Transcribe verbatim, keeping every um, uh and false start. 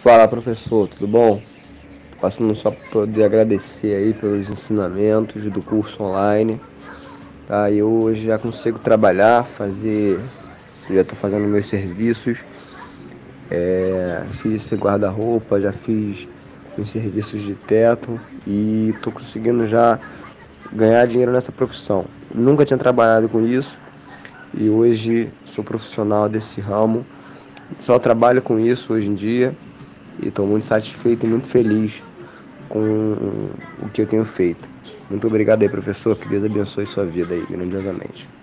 Fala, professor, tudo bom? Passando só para poder agradecer aí pelos ensinamentos do curso online, tá? Eu hoje já consigo trabalhar, fazer, já estou fazendo meus serviços, é, fiz esse guarda-roupa, já fiz os serviços de teto e estou conseguindo já ganhar dinheiro nessa profissão. Nunca tinha trabalhado com isso e hoje sou profissional desse ramo. Só trabalho com isso hoje em dia e estou muito satisfeito e muito feliz com o que eu tenho feito. Muito obrigado aí, professor. Que Deus abençoe sua vida aí, grandiosamente.